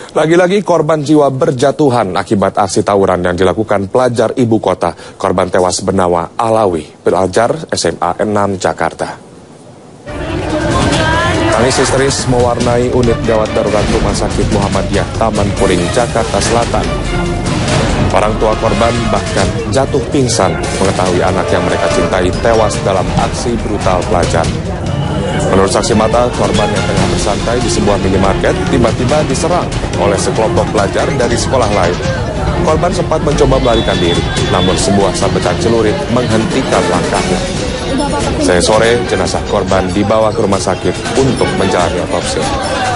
Lagi-lagi korban jiwa berjatuhan akibat aksi tawuran yang dilakukan pelajar ibu kota. Korban tewas bernama Alawi, pelajar SMA 6 Jakarta. Tangis histeris mewarnai unit gawat darurat Rumah Sakit Muhammadiyah Taman Puring, Jakarta Selatan. Orang tua korban bahkan jatuh pingsan mengetahui anak yang mereka cintai tewas dalam aksi brutal pelajar. Menurut saksi mata, korban yang tengah bersantai di sebuah minimarket tiba-tiba diserang oleh sekelompok pelajar dari sekolah lain. Korban sempat mencoba melarikan diri, namun sebuah sabetan celurit menghentikan langkahnya. Senin sore, jenazah korban dibawa ke rumah sakit untuk menjalani otopsi.